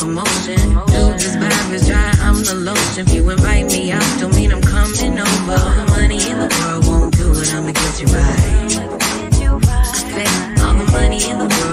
commotion. Dude, this vibe is dry, I'm the lotion. If you invite me out, don't mean I'm coming over. All the money in the world won't do it, I'ma get you right. All the money in the world